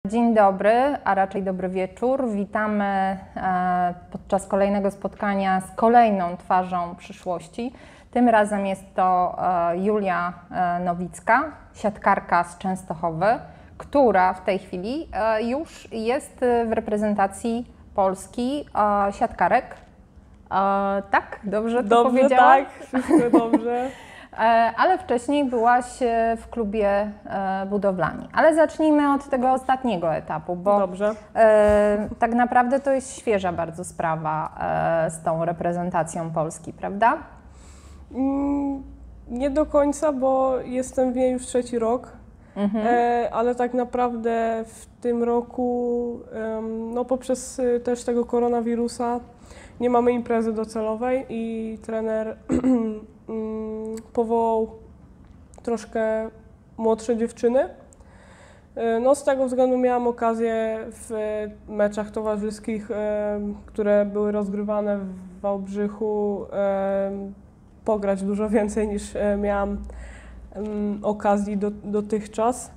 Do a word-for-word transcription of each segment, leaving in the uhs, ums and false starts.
Dzień dobry, a raczej dobry wieczór. Witamy podczas kolejnego spotkania z kolejną twarzą przyszłości. Tym razem jest to Julia Nowicka, siatkarka z Częstochowy, która w tej chwili już jest w reprezentacji Polski siatkarek. Tak? Dobrze to Dobrze, powiedziałam? tak, wszystko dobrze. Ale wcześniej byłaś w klubie Budowlani. Ale zacznijmy od tego ostatniego etapu, bo Dobrze. tak naprawdę to jest świeża bardzo sprawa z tą reprezentacją Polski, prawda? Mm, nie do końca, bo jestem w niej już trzeci rok, mhm. e, ale tak naprawdę w tym roku, um, no poprzez też tego koronawirusa, nie mamy imprezy docelowej i trener powołał troszkę młodsze dziewczyny. No z tego względu miałam okazję w meczach towarzyskich, które były rozgrywane w Wałbrzychu, pograć dużo więcej niż miałam okazji do, dotychczas.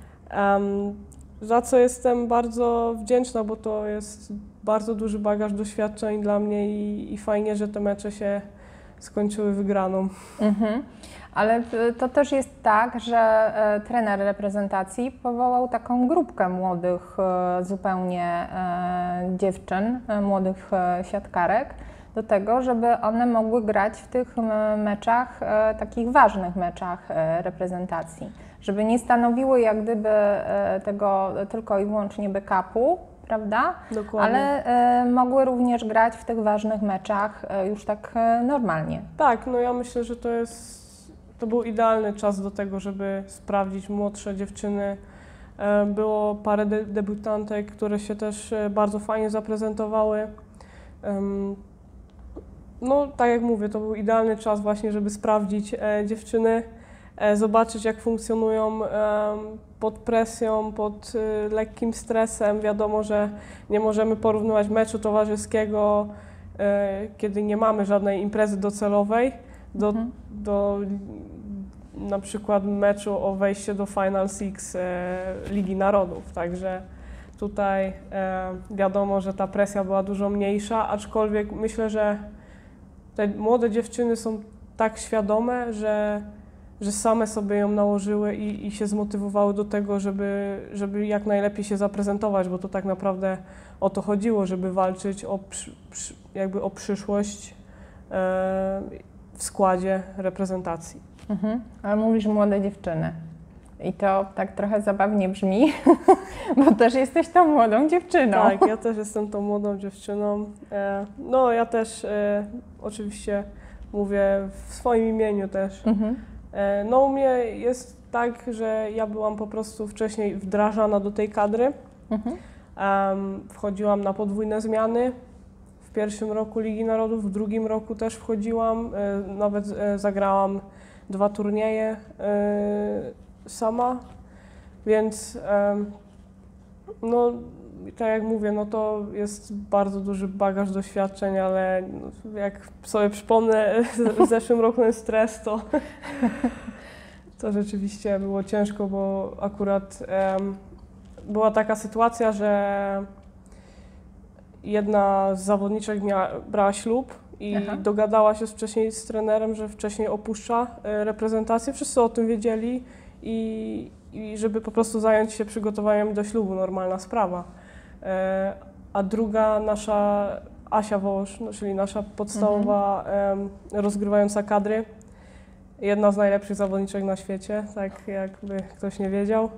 Za co jestem bardzo wdzięczna, bo to jest bardzo duży bagaż doświadczeń dla mnie i, i fajnie, że te mecze się skończyły wygraną. Mhm. Ale to też jest tak, że e, trener reprezentacji powołał taką grupkę młodych e, zupełnie e, dziewczyn, e, młodych e, siatkarek do tego, żeby one mogły grać w tych meczach, e, takich ważnych meczach e, reprezentacji. Żeby nie stanowiły jak gdyby e, tego tylko i wyłącznie backupu, prawda? Dokładnie. Ale e, mogły również grać w tych ważnych meczach e, już tak e, normalnie. Tak, no ja myślę, że to jest, to był idealny czas do tego, żeby sprawdzić młodsze dziewczyny. E, było parę de debiutantek, które się też e, bardzo fajnie zaprezentowały. E, no tak jak mówię, to był idealny czas właśnie, żeby sprawdzić e, dziewczyny, e, zobaczyć jak funkcjonują e, pod presją, pod y, lekkim stresem. Wiadomo, że nie możemy porównywać meczu towarzyskiego, y, kiedy nie mamy żadnej imprezy docelowej, do, mhm. do na przykład meczu o wejście do Final Six y, Ligi Narodów. Także tutaj y, wiadomo, że ta presja była dużo mniejsza, aczkolwiek myślę, że te młode dziewczyny są tak świadome, że że same sobie ją nałożyły i, i się zmotywowały do tego, żeby, żeby jak najlepiej się zaprezentować, bo to tak naprawdę o to chodziło, żeby walczyć o, przy, przy, jakby o przyszłość e, w składzie reprezentacji. Mhm. Ale mówisz młode dziewczyny i to tak trochę zabawnie brzmi, bo też jesteś tą młodą dziewczyną. Tak, ja też jestem tą młodą dziewczyną. E, no ja też e, oczywiście mówię w swoim imieniu też. Mhm. No u mnie jest tak, że ja byłam po prostu wcześniej wdrażana do tej kadry. Mhm. Um, wchodziłam na podwójne zmiany. W pierwszym roku Ligi Narodów, w drugim roku też wchodziłam. E, nawet e, zagrałam dwa turnieje e, sama. Więc e, no tak jak mówię, no to jest bardzo duży bagaż doświadczeń, ale jak sobie przypomnę w zeszłym roku ten stres, to, to rzeczywiście było ciężko, bo akurat um, była taka sytuacja, że jedna z zawodniczek miała, brała ślub i Aha. dogadała się wcześniej z trenerem, że wcześniej opuszcza reprezentację. Wszyscy o tym wiedzieli i, i żeby po prostu zająć się przygotowaniem do ślubu, normalna sprawa. A druga nasza Asia Wołosz, czyli nasza podstawowa mhm. rozgrywająca kadry, jedna z najlepszych zawodniczek na świecie, tak jakby ktoś nie wiedział,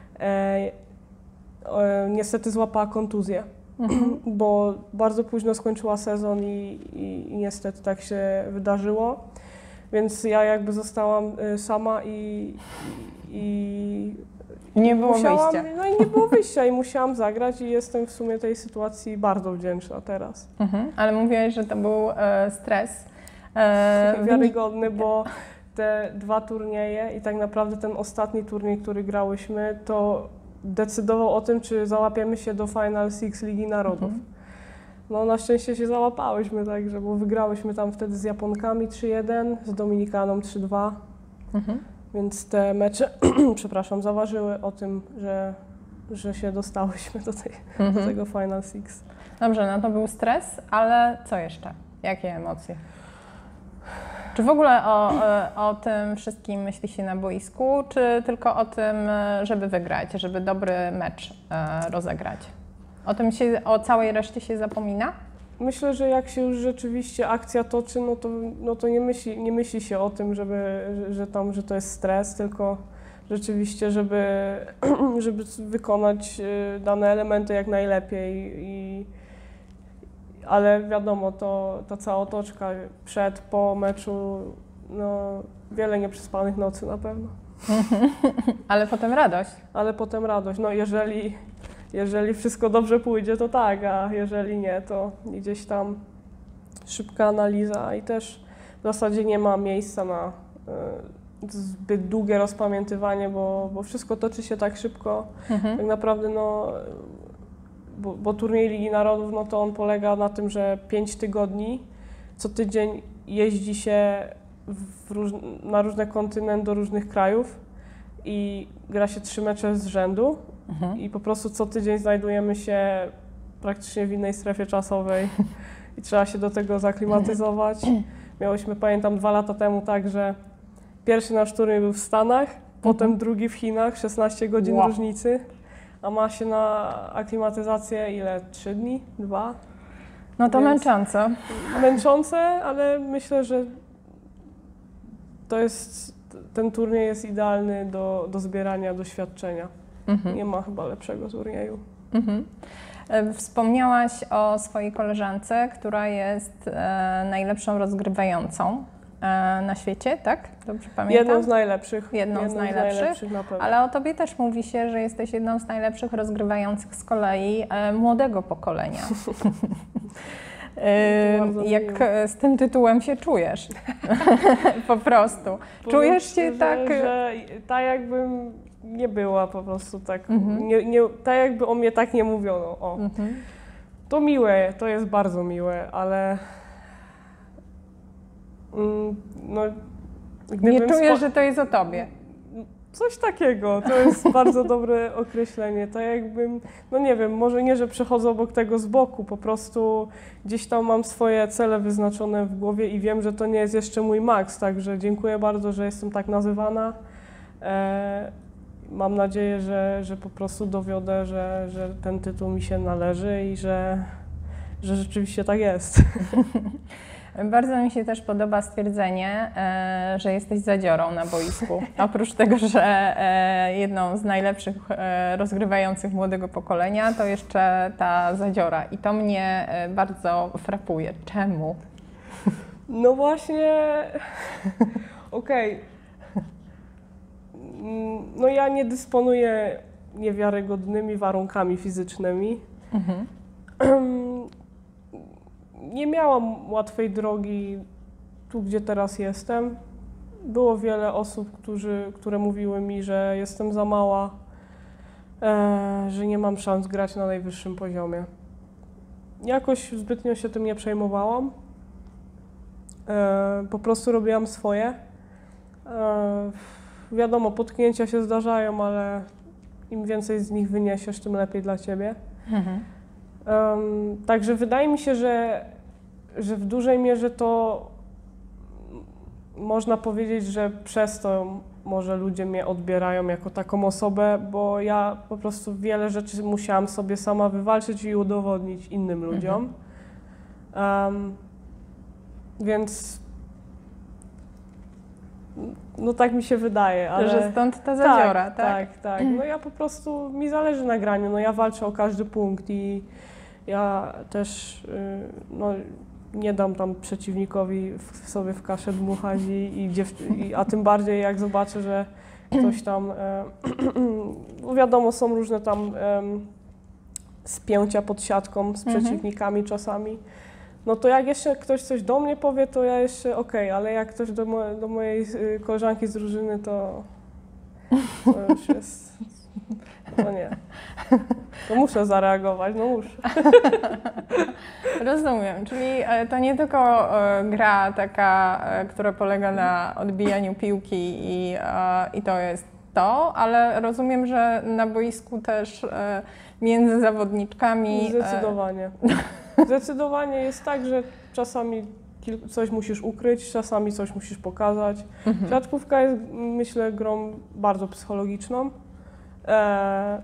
niestety złapała kontuzję, mhm. bo bardzo późno skończyła sezon i, i, i niestety tak się wydarzyło, więc ja jakby zostałam sama i, i Nie było musiałam, wyjścia. No i nie było wyjścia i musiałam zagrać i jestem w sumie tej sytuacji bardzo wdzięczna teraz. Mhm, ale mówiłaś, że to był e, stres. E, Wiarygodny, bo te dwa turnieje i tak naprawdę ten ostatni turniej, który grałyśmy, to decydował o tym, czy załapiemy się do Final Six Ligi Narodów. Mhm. No na szczęście się załapałyśmy, także, bo wygrałyśmy tam wtedy z Japonkami trzy jeden, z Dominikaną trzy dwa. Mhm. Więc te mecze, przepraszam, zaważyły o tym, że że się dostałyśmy do, tej, Mhm. do tego Final Six. Dobrze, no to był stres, ale co jeszcze? Jakie emocje? Czy w ogóle o, o tym wszystkim myśli się na boisku, czy tylko o tym, żeby wygrać, żeby dobry mecz rozegrać? O tym się, o całej reszcie się zapomina? Myślę, że jak się już rzeczywiście akcja toczy, no to, no to nie, myśli, nie myśli się o tym, żeby, że, że tam, że to jest stres, tylko rzeczywiście, żeby, żeby wykonać dane elementy jak najlepiej. I, ale wiadomo, to ta cała otoczka przed, po meczu, no wiele nieprzespanych nocy na pewno. Ale potem radość. Ale potem radość. No jeżeli, jeżeli wszystko dobrze pójdzie, to tak, a jeżeli nie, to gdzieś tam szybka analiza i też w zasadzie nie ma miejsca na y, zbyt długie rozpamiętywanie, bo, bo wszystko toczy się tak szybko. Mhm. Tak naprawdę no, bo, bo turniej Ligi Narodów, no to on polega na tym, że pięć tygodni, co tydzień jeździ się w róż, na różne kontynenty do różnych krajów i gra się trzy mecze z rzędu Mhm. i po prostu co tydzień znajdujemy się praktycznie w innej strefie czasowej i trzeba się do tego zaklimatyzować. Miałyśmy, pamiętam, dwa lata temu tak, że pierwszy nasz turniej był w Stanach, potem drugi w Chinach, szesnaście godzin Wow. różnicy, a ma się na aklimatyzację ile? trzy dni? dwa? No to Więc- męczące. Męczące, ale myślę, że to jest, ten turniej jest idealny do, do zbierania doświadczenia. Mhm. Nie ma chyba lepszego turnieju. Mhm. E, Wspomniałaś o swojej koleżance, która jest e, najlepszą rozgrywającą e, na świecie, tak? Dobrze pamiętam? Jedną z najlepszych. Jedną z najlepszych, na pewno. Ale o tobie też mówi się, że jesteś jedną z najlepszych rozgrywających z kolei e, młodego pokolenia. E, To bardzo Jak miło. e, z tym tytułem się czujesz? Po prostu. Powiem Czujesz się szczerze, tak... Że tak jakbym nie była po prostu tak, Mhm. nie, nie, tak jakby o mnie tak nie mówiono. O. Mhm. To miłe, to jest bardzo miłe, ale mm, no, gdybym Nie czujesz, spo- że to jest o tobie. Coś takiego, to jest bardzo dobre określenie. Tak jakbym, no nie wiem, może nie, że przechodzę obok tego z boku, po prostu gdzieś tam mam swoje cele wyznaczone w głowie i wiem, że to nie jest jeszcze mój maks, także dziękuję bardzo, że jestem tak nazywana. E, mam nadzieję, że, że po prostu dowiodę, że, że ten tytuł mi się należy i że, że rzeczywiście tak jest. Bardzo mi się też podoba stwierdzenie, e, że jesteś zadziorą na boisku. Oprócz tego, że e, jedną z najlepszych e, rozgrywających młodego pokolenia, to jeszcze ta zadziora. I to mnie e, bardzo frapuje. Czemu? No właśnie, okej. Mm, No ja nie dysponuję niewiarygodnymi warunkami fizycznymi. Mhm. Nie miałam łatwej drogi tu, gdzie teraz jestem. Było wiele osób, którzy, które mówiły mi, że jestem za mała, e, że nie mam szans grać na najwyższym poziomie. Jakoś zbytnio się tym nie przejmowałam. E, po prostu robiłam swoje. E, wiadomo, potknięcia się zdarzają, ale im więcej z nich wyniesiesz, tym lepiej dla ciebie. Mhm. Um, także wydaje mi się, że, że w dużej mierze to można powiedzieć, że przez to może ludzie mnie odbierają jako taką osobę, bo ja po prostu wiele rzeczy musiałam sobie sama wywalczyć i udowodnić innym ludziom. Um, więc no tak mi się wydaje, ale... Że stąd ta zadziora, tak? Tak, tak. No ja po prostu, mi zależy na graniu, no ja walczę o każdy punkt i ja też y, no, nie dam tam przeciwnikowi w, sobie w kaszę dmuchać i, i, dziew- i a tym bardziej jak zobaczę, że ktoś tam, e, no wiadomo, są różne tam em, spięcia pod siatką z Mhm. przeciwnikami czasami. No to jak jeszcze ktoś coś do mnie powie, to ja jeszcze okej, ale jak ktoś do, mo- do mojej y, koleżanki z drużyny, to, to już jest, no nie. To muszę zareagować, no muszę. Rozumiem, czyli e, to nie tylko e, gra taka, e, która polega na odbijaniu piłki i, e, i to jest to, ale rozumiem, że na boisku też e, między zawodniczkami... Zdecydowanie. E... Zdecydowanie jest tak, że czasami coś musisz ukryć, czasami coś musisz pokazać. Mhm. Siatkówka jest, myślę, grą bardzo psychologiczną. E...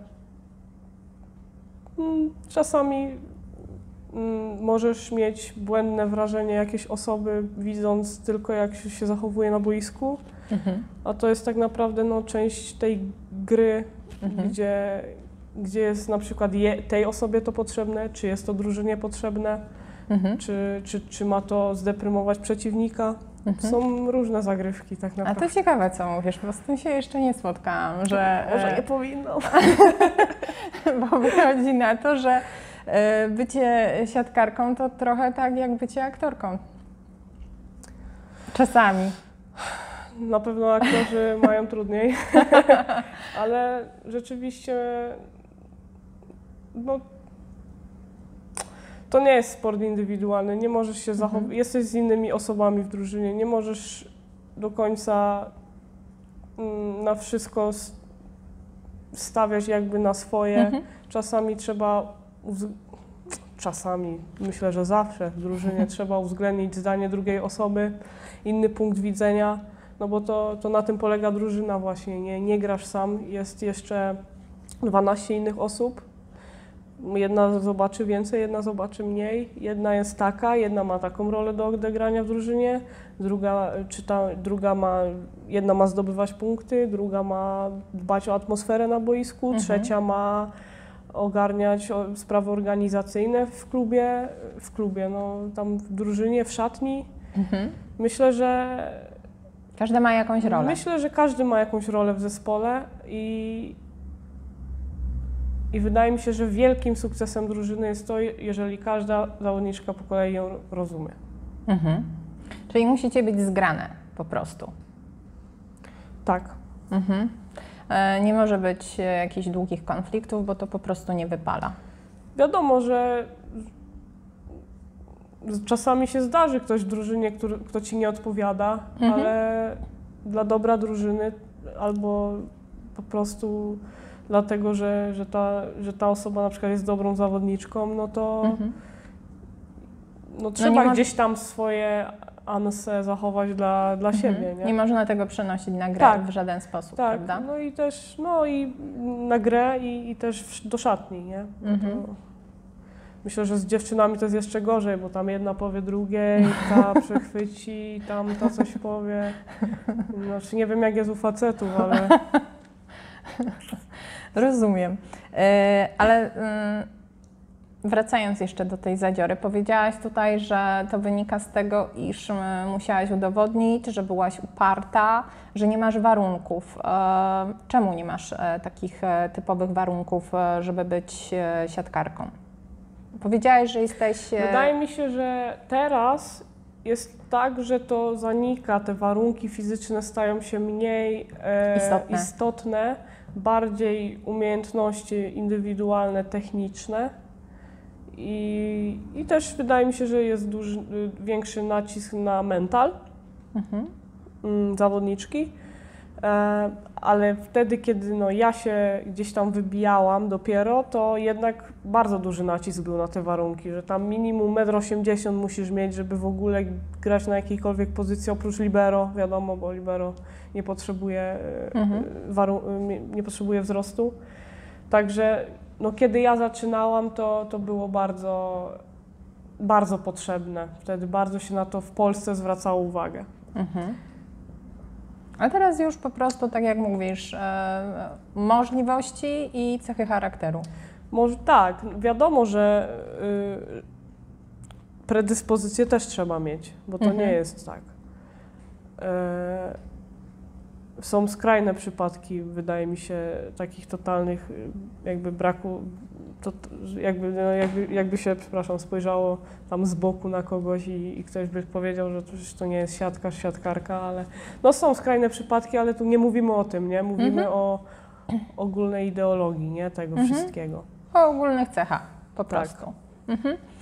Czasami możesz mieć błędne wrażenie jakiejś osoby, widząc tylko, jak się zachowuje na boisku, mhm. a to jest tak naprawdę no, część tej gry, mhm. gdzie, gdzie jest na przykład je, tej osobie to potrzebne, czy jest to drużynie potrzebne, mhm. czy, czy, czy ma to zdeprymować przeciwnika. Mhm. Są różne zagrywki tak naprawdę. A to ciekawe, co mówisz, bo z tym się jeszcze nie spotkałam, że... Może nie powinno. Bo wychodzi na to, że bycie siatkarką to trochę tak jak bycie aktorką. Czasami. Na pewno aktorzy mają trudniej, ale rzeczywiście no, to nie jest sport indywidualny, nie możesz się zachować, mhm. jesteś z innymi osobami w drużynie, nie możesz do końca na wszystko stawiać jakby na swoje. Mhm. Czasami trzeba Czasami, myślę, że zawsze w drużynie trzeba uwzględnić zdanie drugiej osoby, inny punkt widzenia, no bo to, to na tym polega drużyna właśnie, nie, nie grasz sam, jest jeszcze dwanaście innych osób, jedna zobaczy więcej, jedna zobaczy mniej, jedna jest taka, jedna ma taką rolę do odegrania w drużynie, druga, czy ta, druga ma, jedna ma zdobywać punkty, druga ma dbać o atmosferę na boisku, mhm. trzecia ma ogarniać sprawy organizacyjne w klubie, w klubie, no tam w drużynie, w szatni. Mhm. Myślę, że... Każdy ma jakąś rolę. Myślę, że każdy ma jakąś rolę w zespole i, i wydaje mi się, że wielkim sukcesem drużyny jest to, jeżeli każda zawodniczka po kolei ją rozumie. Mhm. Czyli musicie być zgrane po prostu. Tak. Mhm. Nie może być jakichś długich konfliktów, bo to po prostu nie wypala. Wiadomo, że czasami się zdarzy ktoś w drużynie, który, kto ci nie odpowiada, mhm. ale dla dobra drużyny albo po prostu dlatego, że, że, ta, że ta osoba na przykład jest dobrą zawodniczką, no to mhm. no, trzeba no gdzieś tam swoje anse zachować dla, dla mhm. siebie. Nie? nie można tego przenosić na grę tak, w żaden sposób, tak, prawda? No i też no i na grę i, i też do szatni, nie? Mhm. To myślę, że z dziewczynami to jest jeszcze gorzej, bo tam jedna powie drugiej, ta przechwyci, tamta coś powie. Znaczy nie wiem jak jest u facetów, ale... Rozumiem. Yy, ale... Yy... Wracając jeszcze do tej zadziory, powiedziałaś tutaj, że to wynika z tego, iż musiałaś udowodnić, że byłaś uparta, że nie masz warunków. Czemu nie masz takich typowych warunków, żeby być siatkarką? Powiedziałaś, że jesteś... Wydaje mi się, że teraz jest tak, że to zanika, te warunki fizyczne stają się mniej e, istotne. istotne, bardziej umiejętności indywidualne, techniczne. I, I też wydaje mi się, że jest duży, większy nacisk na mental mhm. zawodniczki, e, ale wtedy, kiedy no, ja się gdzieś tam wybijałam dopiero, to jednak bardzo duży nacisk był na te warunki, że tam minimum metr osiemdziesiąt musisz mieć, żeby w ogóle grać na jakiejkolwiek pozycji oprócz libero, wiadomo, bo libero nie potrzebuje, mhm. warun- nie potrzebuje wzrostu. Także no, kiedy ja zaczynałam, to, to było bardzo, bardzo potrzebne. Wtedy bardzo się na to w Polsce zwracało uwagę. Mhm. A teraz już po prostu, tak jak mówisz, e, możliwości i cechy charakteru. Może tak, wiadomo, że y, predyspozycje też trzeba mieć, bo to mhm. nie jest tak. E, Są skrajne przypadki, wydaje mi się, takich totalnych jakby braku, to, jakby, no jakby, jakby się, przepraszam, spojrzało tam z boku na kogoś i, i ktoś by powiedział, że to, że to nie jest siatkarz, siatkarka, ale no są skrajne przypadki, ale tu nie mówimy o tym, nie? Mówimy mhm. o ogólnej ideologii, nie? Tego mhm. wszystkiego. O ogólnych cechach, po tak. prostu. Mhm.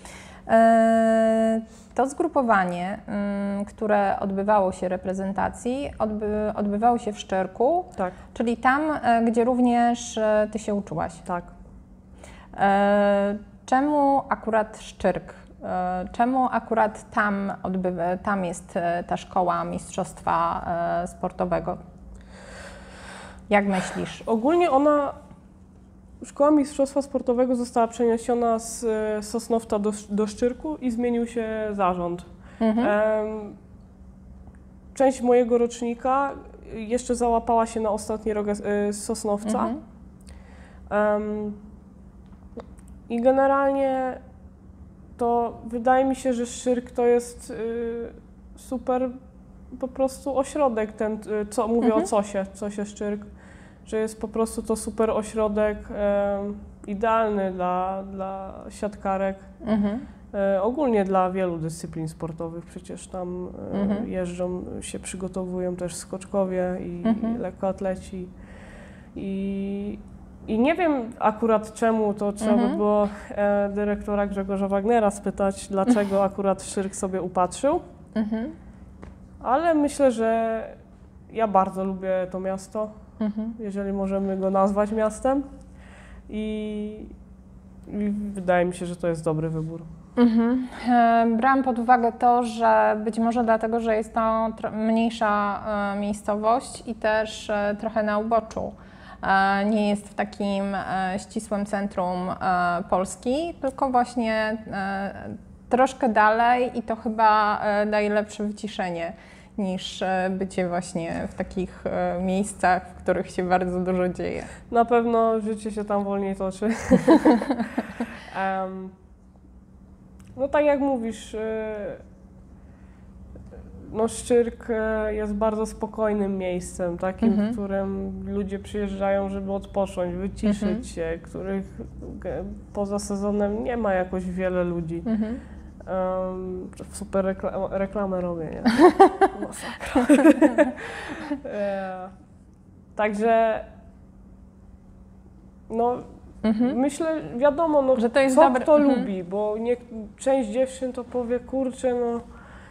E, To zgrupowanie, ym, które odbywało się reprezentacji, odby, odbywało się w Szczyrku, Tak, czyli tam, e, gdzie również e, Ty się uczyłaś. tak. E, Czemu akurat Szczyrk? E, Czemu akurat tam, odbywa, tam jest e, ta szkoła mistrzostwa e, sportowego? Jak myślisz? Ogólnie ona, szkoła mistrzostwa sportowego została przeniesiona z e, Sosnowca do, do Szczyrku i zmienił się zarząd. Mhm. Em, Część mojego rocznika jeszcze załapała się na ostatni rok e, z Sosnowca. Mhm. Em, I generalnie to wydaje mi się, że Szczyrk to jest y, super po prostu ośrodek, ten, y, co mówię Mhm. o Cosie, Cosie Szczyrk, że jest po prostu to super ośrodek e, idealny dla, dla siatkarek, Mhm. e, ogólnie dla wielu dyscyplin sportowych, przecież tam e, Mhm. jeżdżą, się przygotowują też skoczkowie i, Mhm. i lekkoatleci. I, I nie wiem akurat czemu, to trzeba Mhm. by było e, dyrektora Grzegorza Wagnera spytać, dlaczego akurat Szczyrk sobie upatrzył, Mhm. ale myślę, że ja bardzo lubię to miasto, Mhm. jeżeli możemy go nazwać miastem i, i wydaje mi się, że to jest dobry wybór. Mhm. E, Brałam pod uwagę to, że być może dlatego, że jest to tro- mniejsza e, miejscowość i też e, trochę na uboczu. E, Nie jest w takim e, ścisłym centrum e, Polski, tylko właśnie e, troszkę dalej i to chyba e, daje lepsze wyciszenie niż e, bycie właśnie w takich e, miejscach, w których się bardzo dużo dzieje. Na pewno życie się tam wolniej toczy. Em, no tak jak mówisz, y, no Szczyrk y, jest bardzo spokojnym miejscem, takim, Mhm. w którym ludzie przyjeżdżają, żeby odpocząć, wyciszyć Mhm. się, których g- poza sezonem nie ma jakoś wiele ludzi. Mhm. Um, super rekla- reklamę robię, nie? Masakra. E, Także no Mhm. myślę, wiadomo, no, Że to jest co dobre- kto mhm. lubi, bo nie, część dziewczyn to powie, kurczę, no,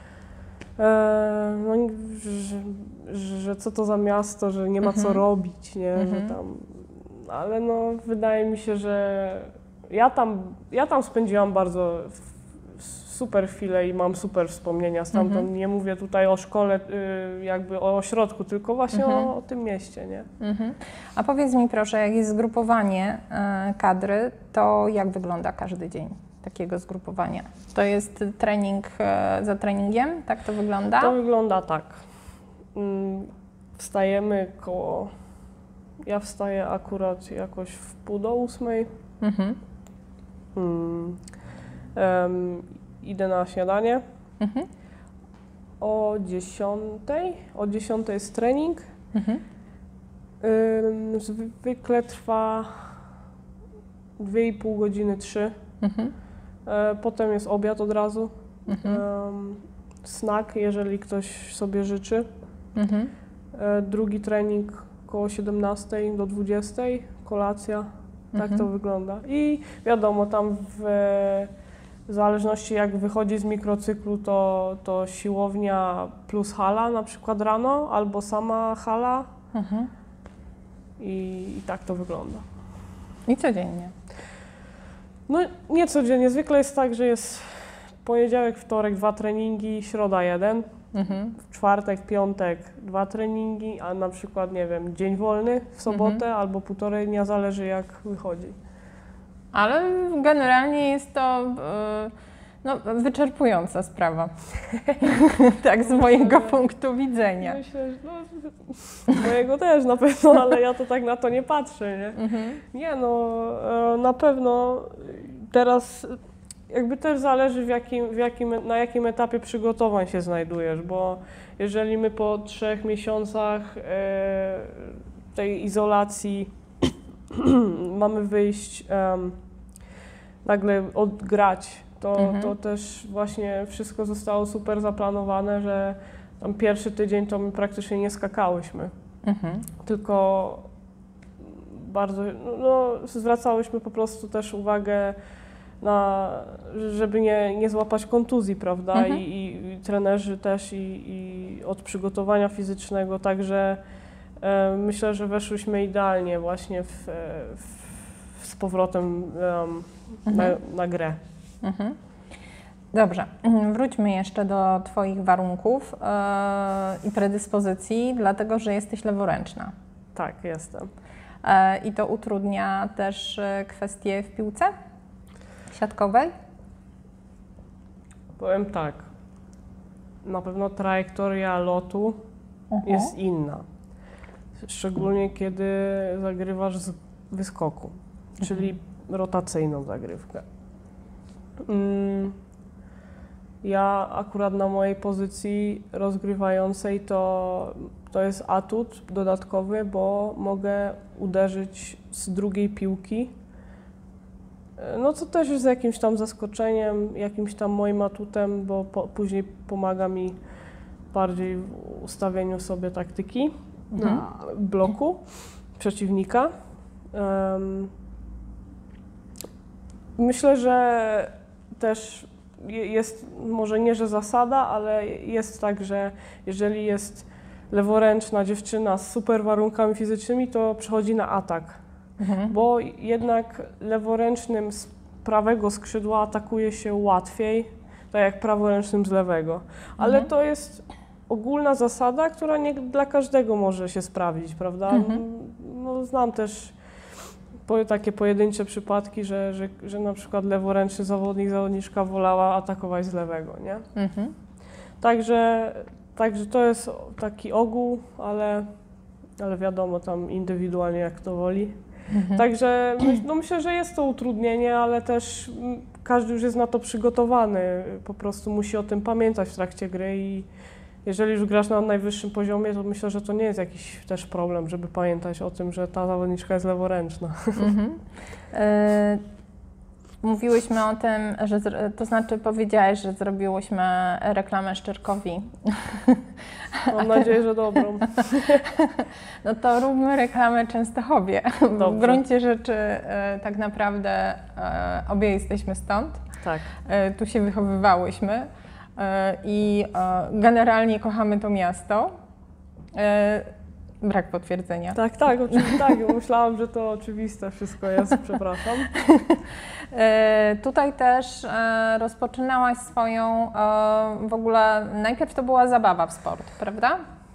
e, no że, że, że co to za miasto, że nie ma co Mhm. robić, nie, Mhm. że tam, ale no wydaje mi się, że ja tam, ja tam spędziłam bardzo f- super chwile i mam super wspomnienia stamtąd. Mhm. Nie mówię tutaj o szkole, y, jakby o ośrodku, tylko właśnie Mhm. o, o tym mieście, nie? Mhm. A powiedz mi proszę, jak jest zgrupowanie e, kadry, to jak wygląda każdy dzień takiego zgrupowania? To jest trening e, za treningiem? Tak to wygląda? To wygląda tak. Mm, Wstajemy koło... Ja wstaję akurat jakoś w pół do ósmej. Mhm. Mm, em, Idę na śniadanie. Mhm. O dziesiątej. O dziesiątej jest trening. Mhm. Ym, Zwykle trwa dwie i pół godziny, trzy. Mhm. E, Potem jest obiad od razu. Mhm. Em, Snack, jeżeli ktoś sobie życzy. Mhm. E, Drugi trening koło siedemnastej do dwudziestej, kolacja. Tak Mhm. to wygląda. I wiadomo, tam w, w zależności jak wychodzi z mikrocyklu, to, to siłownia plus hala na przykład rano, albo sama hala Mhm. i, i tak to wygląda. I codziennie. No nie codziennie, zwykle jest tak, że jest poniedziałek, wtorek dwa treningi, środa jeden, Mhm. w czwartek, piątek dwa treningi, a na przykład, nie wiem, dzień wolny w sobotę Mhm. albo półtorej dnia, zależy jak wychodzi. Ale generalnie jest to e, no, wyczerpująca sprawa. Tak z mojego punktu widzenia. Myślę, że no, mojego też na pewno, ale ja to tak na to nie patrzę, nie? Mhm. Nie no, e, na pewno teraz jakby też zależy w jakim, w jakim, na jakim etapie przygotowań się znajdujesz, bo jeżeli my po trzech miesiącach e, tej izolacji mamy wyjść, em, nagle odgrać, to, Mhm. to też właśnie wszystko zostało super zaplanowane, że tam pierwszy tydzień to my praktycznie nie skakałyśmy, Mhm. tylko bardzo, no, zwracałyśmy po prostu też uwagę na, żeby nie, nie złapać kontuzji, prawda? Mhm. I, i, i trenerzy też i, i od przygotowania fizycznego, także e, myślę, że weszłyśmy idealnie właśnie w, w, z powrotem um, Mhm. na, na grę. Mhm. Dobrze, wróćmy jeszcze do Twoich warunków yy, i predyspozycji, dlatego że jesteś leworęczna. Tak, jestem. Yy, I to utrudnia też yy, kwestie w piłce siatkowej? Powiem tak, na pewno trajektoria lotu Uh-huh. jest inna. Szczególnie kiedy zagrywasz z wyskoku, czyli rotacyjną zagrywkę. Mm, ja akurat na mojej pozycji rozgrywającej to, to jest atut dodatkowy, bo mogę uderzyć z drugiej piłki. No co też jest jakimś tam zaskoczeniem, jakimś tam moim atutem, bo po, później pomaga mi bardziej w ustawieniu sobie taktyki Mhm. na bloku przeciwnika. Um, myślę, że też jest, może nie, że zasada, ale jest tak, że jeżeli jest leworęczna dziewczyna z super warunkami fizycznymi, to przechodzi na atak. Mhm. Bo jednak leworęcznym z prawego skrzydła atakuje się łatwiej, tak jak praworęcznym z lewego. Ale Mhm. to jest ogólna zasada, która nie dla każdego może się sprawdzić, prawda? Mhm. No, znam też po, takie pojedyncze przypadki, że, że, że na przykład leworęczny zawodnik, zawodniczka wolała atakować z lewego, nie? Mhm. Także, także to jest taki ogół, ale, ale wiadomo tam indywidualnie jak to woli. Mhm. Także my, no myślę, że jest to utrudnienie, ale też mm, każdy już jest na to przygotowany. Po prostu musi o tym pamiętać w trakcie gry i jeżeli już grasz na najwyższym poziomie, to myślę, że to nie jest jakiś też problem, żeby pamiętać o tym, że ta zawodniczka jest leworęczna. Mhm. Y- Mówiłyśmy o tym, że zr- to znaczy powiedziałeś, że zrobiłyśmy reklamę Szczerkowi. Mam nadzieję, że dobrą. No to róbmy reklamę Częstochowie. Dobrze. W gruncie rzeczy e, tak naprawdę e, obie jesteśmy stąd. Tak. E, tu się wychowywałyśmy e, i e, generalnie kochamy to miasto. E, brak potwierdzenia. Tak, tak, oczywiście tak. Myślałam, że to oczywiste wszystko jest, przepraszam. E, tutaj też e, rozpoczynałaś swoją, e, w ogóle najpierw to była zabawa w sport, prawda?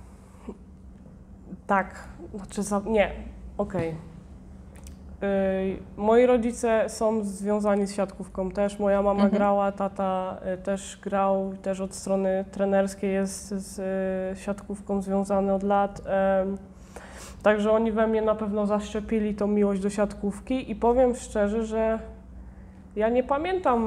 Tak, znaczy za, nie, okej. Okay. Moi rodzice są związani z siatkówką też. Moja mama Mhm. grała, tata y, też grał, też od strony trenerskiej jest z y, siatkówką związany od lat. Ym, także oni we mnie na pewno zaszczepili tą miłość do siatkówki i powiem szczerze, że ja nie pamiętam,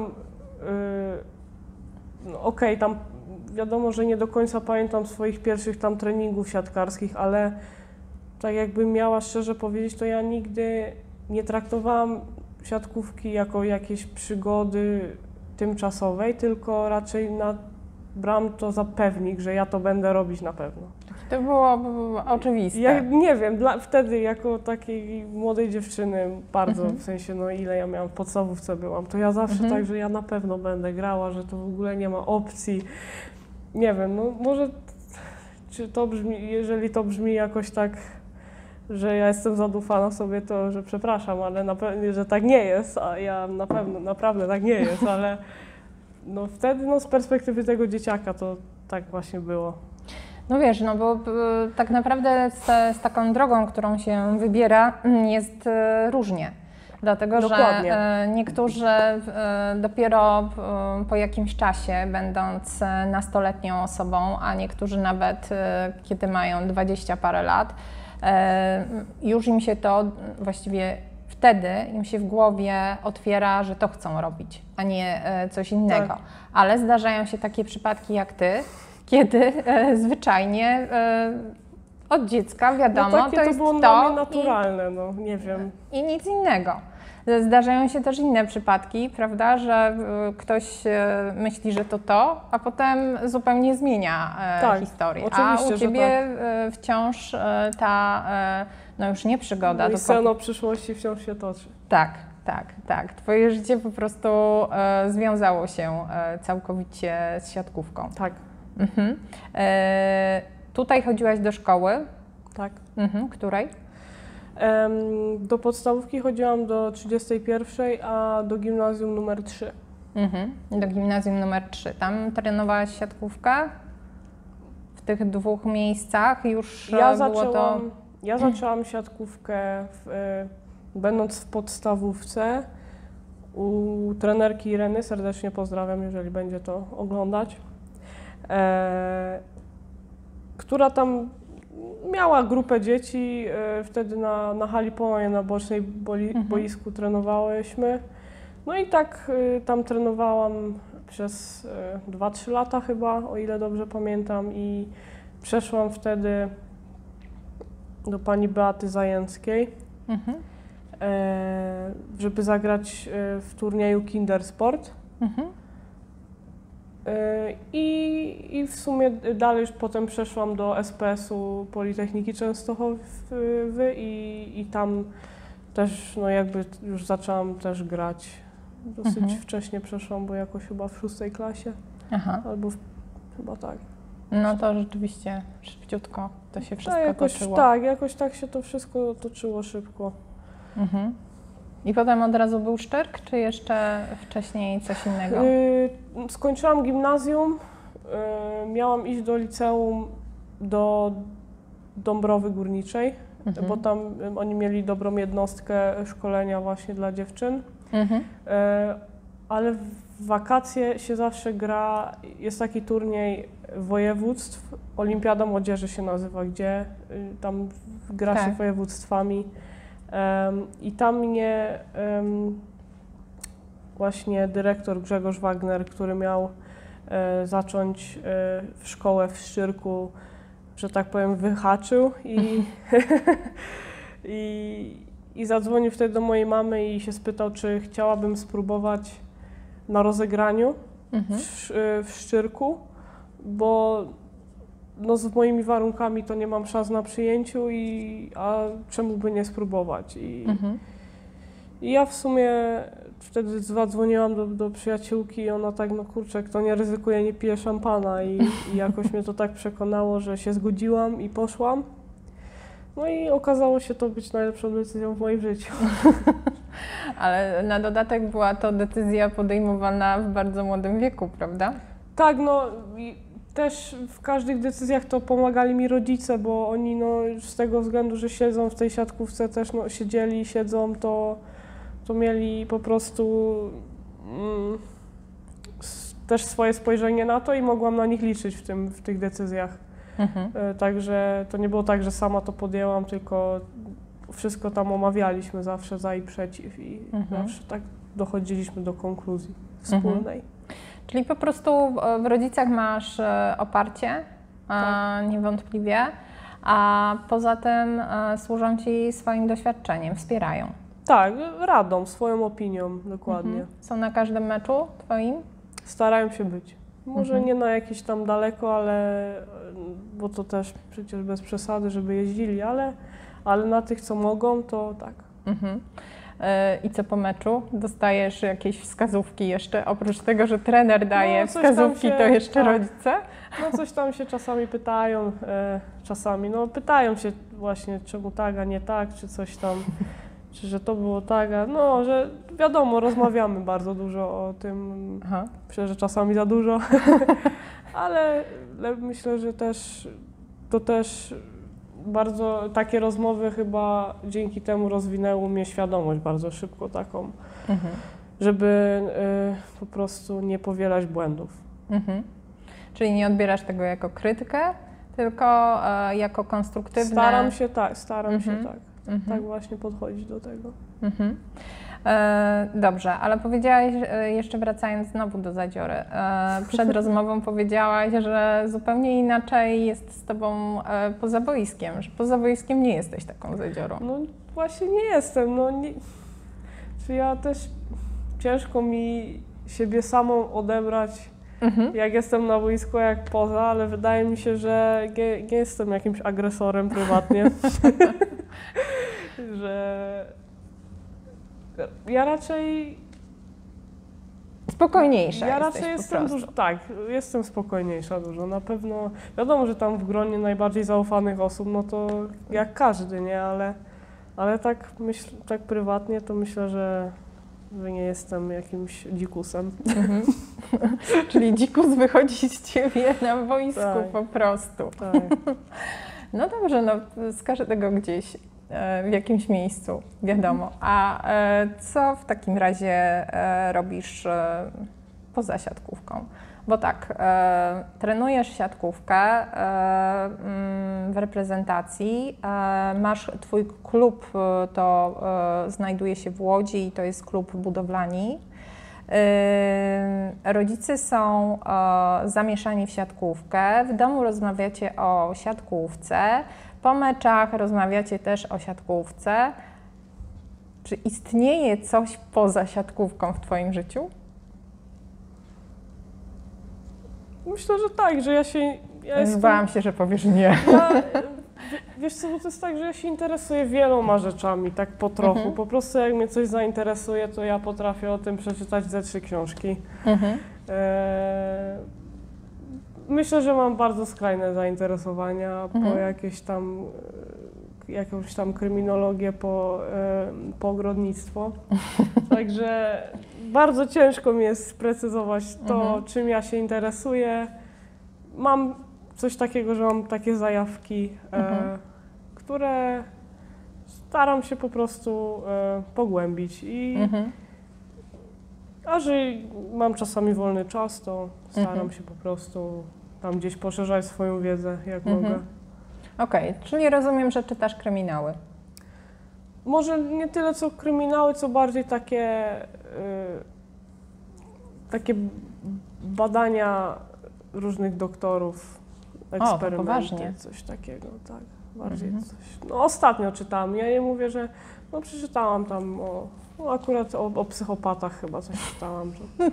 y, no okej, okay, tam wiadomo, że nie do końca pamiętam swoich pierwszych tam treningów siatkarskich, ale tak jakbym miała szczerze powiedzieć, to ja nigdy nie traktowałam siatkówki jako jakiejś przygody tymczasowej, tylko raczej na, brałam to za pewnik, że ja to będę robić na pewno. To było, było oczywiste. Ja nie wiem, dla, wtedy jako takiej młodej dziewczyny bardzo, Mhm. w sensie no ile ja miałam, w podstawówce byłam, to ja zawsze Mhm. tak, że ja na pewno będę grała, że to w ogóle nie ma opcji. Nie wiem, no może czy to brzmi, jeżeli to brzmi jakoś tak, że ja jestem zadufana sobie, to że przepraszam, ale na pewno, że tak nie jest, a ja na pewno, naprawdę tak nie jest, ale no wtedy no z perspektywy tego dzieciaka to tak właśnie było. No wiesz, no bo y, tak naprawdę z, z taką drogą, którą się wybiera, jest y, różnie. Dlatego, Dokładnie. że y, niektórzy y, dopiero y, po jakimś czasie, będąc nastoletnią osobą, a niektórzy nawet y, kiedy mają dwadzieścia parę lat, y, już im się to właściwie wtedy im się w głowie otwiera, że to chcą robić, a nie y, coś innego. Tak. Ale zdarzają się takie przypadki jak ty, kiedy e, zwyczajnie e, od dziecka wiadomo, no takie to to jest było to dla mnie naturalne, no nie wiem. i, i nic innego. Zdarzają się też inne przypadki, prawda, że e, ktoś e, myśli, że to to, a potem zupełnie zmienia e, Tak, historię. oczywiście, A u że Ciebie e, wciąż e, ta, e, no już nie przygoda, No i tylko scena przyszłości wciąż się toczy. tak, tak, tak. Twoje życie po prostu e, związało się e, całkowicie z siatkówką. Tak. Mhm. E, tutaj chodziłaś do szkoły? Tak. Mhm. Której? Em, do podstawówki chodziłam do trzydziestej pierwszej, a do gimnazjum numer trzy. Mhm. Do gimnazjum numer trzy. Tam trenowałaś siatkówkę? W tych dwóch miejscach już Ja było zaczęłam, to... ja zaczęłam siatkówkę w, y, będąc w podstawówce u trenerki Ireny, serdecznie pozdrawiam, jeżeli będzie to oglądać, e, która tam miała grupę dzieci, e, wtedy na, na hali Połań, na bocznej boli, Mhm. boisku trenowałyśmy. No i tak y, tam trenowałam przez y, dwa trzy lata chyba, o ile dobrze pamiętam, i przeszłam wtedy do pani Beaty Zajęckiej, Mhm. e, żeby zagrać e, w turnieju Kindersport. Mhm. E, i, I w sumie dalej już potem przeszłam do S P S-u Politechniki Częstochowy i, i tam też no jakby już zaczęłam też grać. Dosyć Mhm. wcześnie przeszłam, bo jakoś chyba w szóstej klasie, Aha. albo w, chyba tak. No to rzeczywiście szybciutko to się wszystko Tak, jakoś, toczyło. tak, jakoś tak się to wszystko toczyło szybko. Mhm. I potem od razu był Szczyrk, czy jeszcze wcześniej coś innego? Yy, skończyłam gimnazjum, yy, miałam iść do liceum do Dąbrowy Górniczej, Mhm. bo tam yy, oni mieli dobrą jednostkę szkolenia właśnie dla dziewczyn. Mhm. Yy, ale w wakacje się zawsze gra, jest taki turniej województw, Olimpiada Młodzieży się nazywa, gdzie yy, tam gra Tak. się województwami. Um, I tam mnie um, właśnie dyrektor Grzegorz Wagner, który miał e, zacząć e, szkołę w Szczyrku, że tak powiem, wyhaczył i, i, i zadzwonił wtedy do mojej mamy i się spytał, czy chciałabym spróbować na rozegraniu Mhm. w, w Szczyrku, bo no z moimi warunkami to nie mam szans na przyjęciu, i, a czemu by nie spróbować. I, Mhm. i ja w sumie wtedy zadzwoniłam do, do przyjaciółki i ona tak, no kurczę, kto nie ryzykuje, nie pije szampana, i, i jakoś mnie to tak przekonało, że się zgodziłam i poszłam. No i okazało się to być najlepszą decyzją w moim życiu. Ale na dodatek była to decyzja podejmowana w bardzo młodym wieku, prawda? Tak, no i też w każdych decyzjach to pomagali mi rodzice, bo oni no z tego względu, że siedzą w tej siatkówce, też no siedzieli, siedzą, to, to mieli po prostu mm, s- też swoje spojrzenie na to i mogłam na nich liczyć w tym, w tych decyzjach. Mhm. E, Także to nie było tak, że sama to podjęłam, tylko wszystko tam omawialiśmy zawsze za i przeciw, i Mhm. zawsze tak dochodziliśmy do konkluzji wspólnej. Czyli po prostu w- w rodzicach masz e, oparcie, e, Tak. niewątpliwie, a poza tym e, służą Ci swoim doświadczeniem, wspierają. Tak, radą, swoją opinią, dokładnie. Mhm. Są na każdym meczu Twoim? Starają się być. Może Mhm. nie na jakieś tam daleko, ale bo to też przecież bez przesady, żeby jeździli, ale, ale na tych, co mogą, to tak. Mhm. E, I co po meczu? Dostajesz jakieś wskazówki jeszcze? Oprócz tego, że trener daje No, coś tam wskazówki, się- to jeszcze tak. rodzice? No coś tam się czasami pytają, e, czasami, no pytają się właśnie, czemu tak, a nie tak, czy coś tam, czy że to było tak, a no, że wiadomo, rozmawiamy bardzo dużo o tym. Aha. Myślę, że czasami za dużo, ale, ale myślę, że też to też bardzo takie rozmowy chyba dzięki temu rozwinęły u mnie świadomość bardzo szybko taką, Mhm. żeby y, po prostu nie powielać błędów. Mhm. Czyli nie odbierasz tego jako krytykę, tylko e, jako konstruktywne... Staram się tak, staram Mhm. się tak, Mhm. tak właśnie podchodzić do tego. Mhm. E, dobrze, ale powiedziałaś, e, jeszcze wracając znowu do Zadziory, e, przed rozmową powiedziałaś, że zupełnie inaczej jest z Tobą e, poza boiskiem, że poza boiskiem nie jesteś taką Zadziorą. No właśnie nie jestem, no nie, czy ja też ciężko mi siebie samą odebrać, Mhm. jak jestem na boisku, jak poza, ale wydaje mi się, że nie, nie jestem jakimś agresorem prywatnie, że, Ja raczej... Spokojniejsza Ja jesteś raczej po jestem prostu. dużo, tak, jestem spokojniejsza dużo. Na pewno, wiadomo, że tam w gronie najbardziej zaufanych osób, no to jak każdy, nie? Ale, ale tak, myśl, tak prywatnie to myślę, że, że nie jestem jakimś dzikusem. Mhm. Czyli dzikus wychodzi z ciebie na wojsku Tak. po prostu. Tak. No dobrze, no z każdego gdzieś e, w jakimś miejscu, wiadomo. A e, co w takim razie e, robisz e, poza siatkówką? Bo tak, e, trenujesz siatkówkę e, mm, w reprezentacji, e, masz twój klub, e, to e, znajduje się w Łodzi i to jest klub Budowlani. Yy, rodzice są e, zamieszani w siatkówkę, w domu rozmawiacie o siatkówce, po meczach rozmawiacie też o siatkówce. Czy istnieje coś poza siatkówką w twoim życiu? Myślę, że tak, że ja się... Ja jestem, Bałam się, że powiesz nie. ja, wiesz co, bo to jest tak, że ja się interesuję wieloma rzeczami, tak po trochu. Mhm. Po prostu jak mnie coś zainteresuje, to ja potrafię o tym przeczytać ze trzy książki. Mhm. E, myślę, że mam bardzo skrajne zainteresowania Mhm. po jakieś tam, e, jakąś tam kryminologię, po, e, po ogrodnictwo. Także bardzo ciężko mi jest sprecyzować to, Mhm. czym ja się interesuję. Mam coś takiego, że mam takie zajawki, Mhm. e, które staram się po prostu e, pogłębić. I, Mhm. A że mam czasami wolny czas, to staram Mhm. się po prostu tam gdzieś poszerzać swoją wiedzę, jak Mhm. mogę. Okej, czyli rozumiem, że czytasz kryminały. Może nie tyle co kryminały, co bardziej takie, y, takie badania różnych doktorów, eksperymenty, poważnie. coś takiego, tak. Bardziej Mhm. coś. No ostatnio czytałam, ja nie mówię, że no przeczytałam tam o, no akurat o, o psychopatach chyba coś czytałam. Że...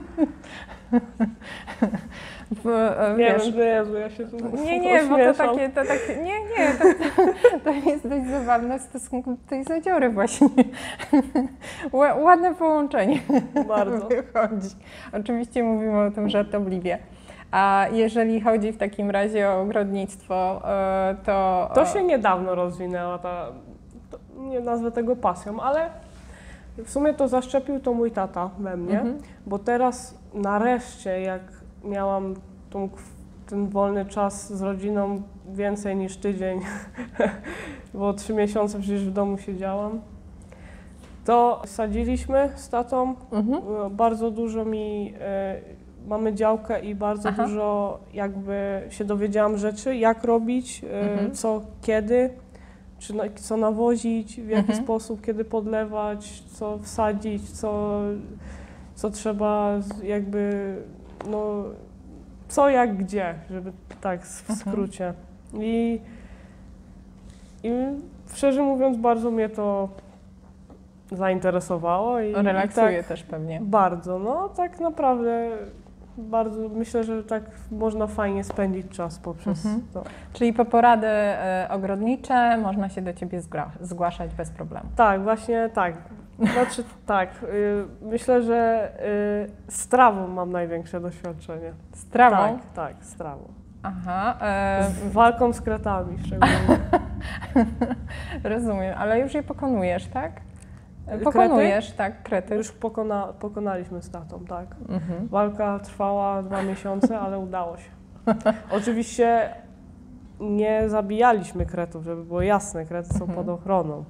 W, e, Nie wiesz, wiem, że Jezu, ja się tu Nie, nie, bo to ośmieszam. takie, to takie, nie, nie, to, to jest dość zabawne w stosunku do tej zadziory właśnie. Ła- Ładne połączenie Bardzo. wychodzi. Oczywiście mówimy o tym żartobliwie. A jeżeli chodzi w takim razie o ogrodnictwo, e, to... To się niedawno rozwinęła ta, to, nie nazwę tego pasją, ale w sumie to zaszczepił to mój tata we mnie, Mhm. bo teraz nareszcie jak miałam tą, ten wolny czas z rodziną więcej niż tydzień, bo trzy miesiące przecież w domu siedziałam, to sadziliśmy z tatą, Mhm. bardzo dużo mi, e, mamy działkę i bardzo Aha. dużo jakby się dowiedziałam rzeczy, jak robić, e, Mhm. co, kiedy, czy na, co nawozić, w jaki Mhm. sposób, kiedy podlewać, co wsadzić, co, co trzeba z- jakby, no, co, jak, gdzie, żeby tak w Mhm. skrócie. I, I szczerze mówiąc bardzo mnie to zainteresowało. I, Relaksuje i tak, też pewnie. bardzo, no tak naprawdę bardzo, myślę, że tak można fajnie spędzić czas poprzez Mhm. to. Czyli po porady e, ogrodnicze można się do Ciebie zgra- zgłaszać bez problemu. Tak, właśnie tak. Znaczy tak, y, myślę, że y, z trawą mam największe doświadczenie. Z trawą? Tak, tak, z trawą. Aha, e, Z walką z kretami szczególnie. rozumiem, ale już je pokonujesz, tak? Krety? Pokonujesz, tak, krety. Już pokona, pokonaliśmy z tatą, tak. Mhm. Walka trwała dwa miesiące, ale udało się. Oczywiście nie zabijaliśmy kretów, żeby było jasne, krety są Mhm. pod ochroną.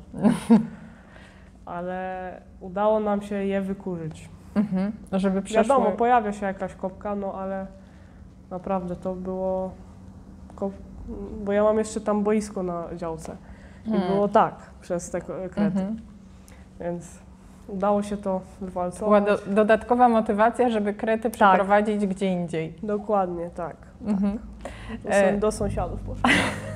Ale udało nam się je wykurzyć. Mhm. Żeby przeszły... Wiadomo, pojawia się jakaś kopka, no ale naprawdę to było... Kop... Bo ja mam jeszcze tam boisko na działce. I Hmm. było tak przez te ko- krety. Mhm. Więc udało się to Była zwalcować. do, dodatkowa motywacja, żeby krety przeprowadzić gdzie indziej. Dokładnie, tak. Mhm. Do, E- są, do sąsiadów poszło.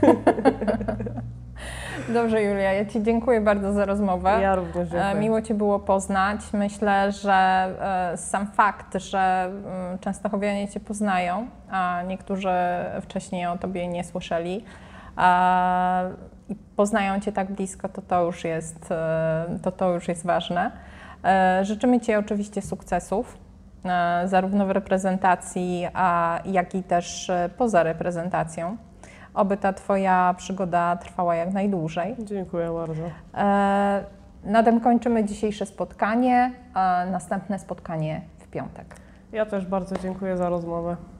Dobrze, Julia, ja Ci dziękuję bardzo za rozmowę. Ja również E, dziękuję. Miło Cię było poznać. Myślę, że e, sam fakt, że mm, częstochowianie Cię poznają, a niektórzy wcześniej o Tobie nie słyszeli, e, i poznają Cię tak blisko, to to już jest, e, to to już jest ważne. E, Życzymy Ci oczywiście sukcesów, e, zarówno w reprezentacji, a, jak i też e, poza reprezentacją. Oby ta Twoja przygoda trwała jak najdłużej. Dziękuję bardzo. E, Na tym kończymy dzisiejsze spotkanie, a następne spotkanie w piątek. Ja też bardzo dziękuję za rozmowę.